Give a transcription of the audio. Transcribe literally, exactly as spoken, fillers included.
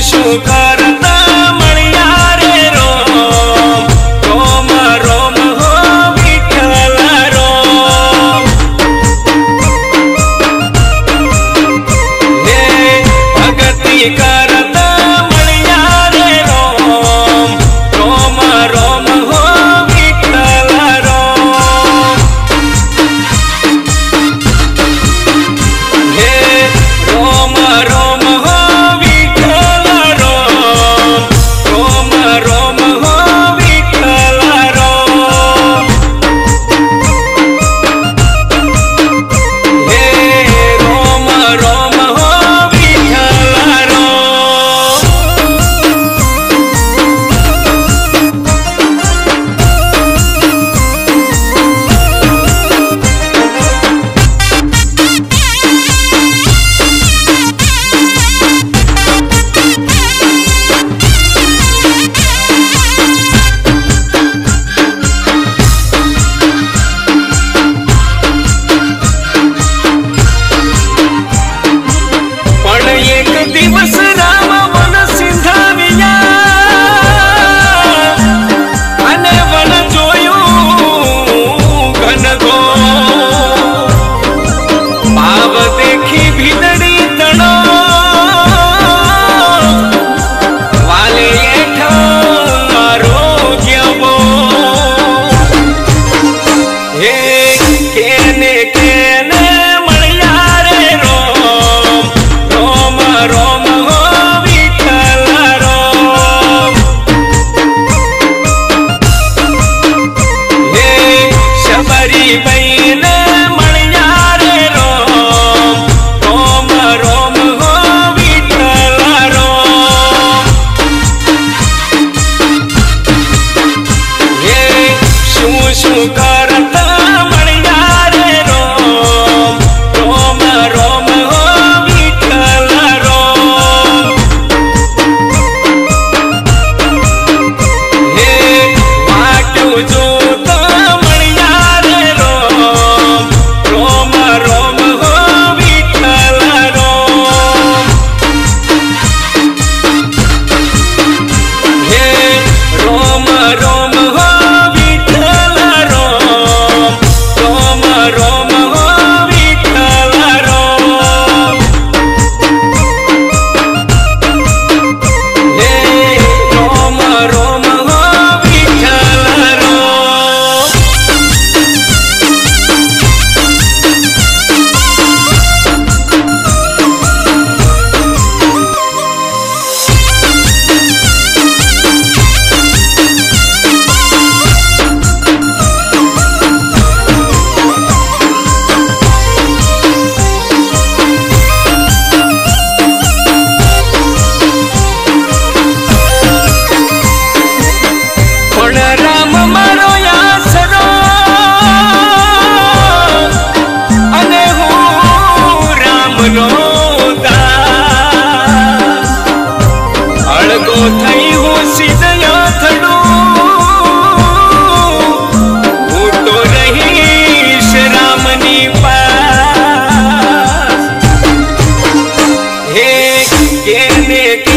शू करता मणिया रे रोम रोम रोम हो विठ्ठल रोम। हे भगती करता मणिया रे रोम रोम रोम हो विठ्ठल रोम। हे रोम रोम हो विठ्ठल रोम रोम रोम हो विठ्ठल रोम। हे रोम रोम हो विठ्ठल रोम। पण एक दिवस राम वन सिंधाविया अने वन जोयू घनघो भाव देखी भीतड़ी तणो वाले एठो आरोग्य बो। हे केने केने मणिया रे रोम रोम रोम हो विठ्ठल रोम। हे शबरी बहन मणिया रे रोम रोम रोम हो विठ्ठल रोम। हे शू शू करता मणिया रे रोम रोम रोम हो विठ्ठल रोम। हे वाटू जोता मणिया रे रोम रोम रोम हो विठ्ठल रोम। हे रोम रोम हो विठ्ठल रोम रोम रोम हो विठ्ठल रोम। हे रोम रोम हो विठ्ठल रोम। पण राम मारो यासरो अने हूँ राम नो दास। अळगो थई हूँ सीधया थडू हूँ तो रहीश रामनी पास। हे केने